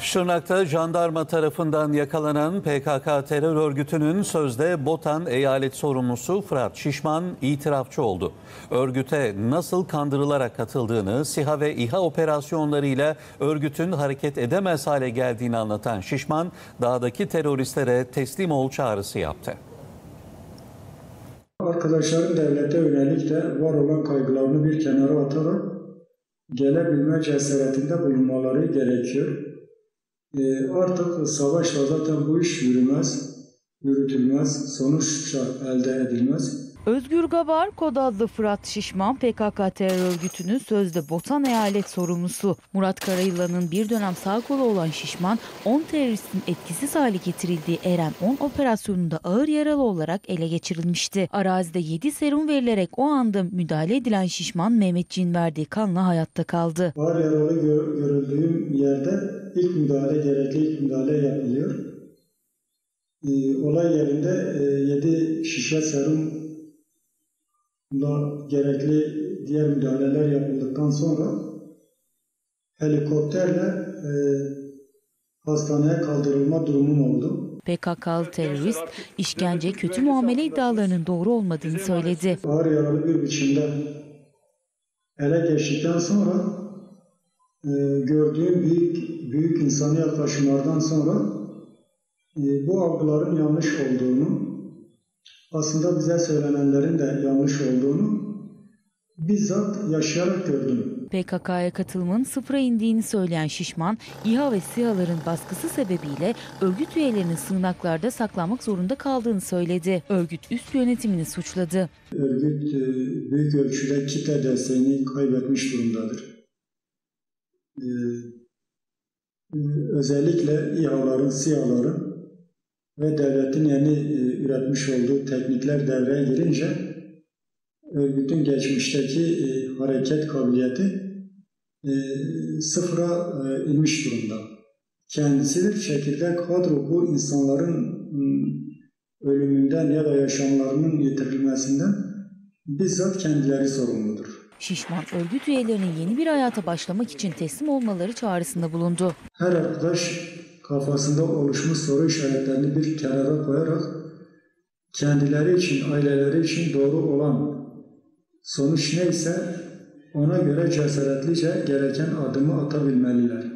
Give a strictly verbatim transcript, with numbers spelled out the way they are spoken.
Şırnak'ta jandarma tarafından yakalanan P K K terör örgütünün sözde Botan eyalet sorumlusu Fırat Şişman itirafçı oldu. Örgüte nasıl kandırılarak katıldığını, SİHA ve İHA operasyonlarıyla örgütün hareket edemez hale geldiğini anlatan Şişman, dağdaki teröristlere teslim ol çağrısı yaptı. Arkadaşların devlete yönelik de var olan kaygılarını bir kenara atarak gelebilme cesaretinde bulunmaları gerekiyor. E, artık savaşla zaten bu iş yürümez, yürütülmez, sonuç elde edilmez. Özgür Gabar, kod adlı Fırat Şişman, P K K terör örgütünün sözde Botan eyalet sorumlusu. Murat Karayılan'ın bir dönem sağ kolu olan Şişman, on teröristin etkisiz hale getirildiği Eren on operasyonunda ağır yaralı olarak ele geçirilmişti. Arazide yedi serum verilerek o anda müdahale edilen Şişman, Mehmetçiğin verdiği kanla hayatta kaldı. Ağır yaralı gör, görüldüğüm yerde ilk müdahale, gerekli ilk müdahale yapılıyor. Ee, olay yerinde e, yedi şişe serum gerekli diğer müdahaleler yapıldıktan sonra helikopterle e, hastaneye kaldırılma durumum oldu. P K K'lı terörist, işkence, kötü muamele iddialarının doğru olmadığını söyledi. Ağır yaralı bir biçimde ele geçtikten sonra e, gördüğüm büyük, büyük insani yaklaşımlardan sonra e, bu algıların yanlış olduğunu, aslında bize söylenenlerin de yanlış olduğunu bizzat yaşayarak gördüm. P K K'ya katılımın sıfıra indiğini söyleyen Şişman, İHA ve SİHA'ların baskısı sebebiyle örgüt üyelerinin sığınaklarda saklanmak zorunda kaldığını söyledi. Örgüt üst yönetimini suçladı. Örgüt büyük ölçüde kitle desteğini kaybetmiş durumdadır. Özellikle İHA'ların, SİHA'ların ve devletin yeni üretmiş olduğu teknikler devreye girince örgütün geçmişteki e, hareket kabiliyeti e, sıfıra e, inmiş durumda. Kendisidir çekirdek kadro bu insanların m, ölümünden ya da yaşamlarının yitirilmesinden bizzat kendileri sorumludur. Şişman, örgüt üyelerinin yeni bir hayata başlamak için teslim olmaları çağrısında bulundu. Her arkadaş kafasında oluşmuş soru işaretlerini bir kenara koyarak kendileri için, aileleri için doğru olan sonuç neyse ona göre cesaretlice gereken adımı atabilmeliler.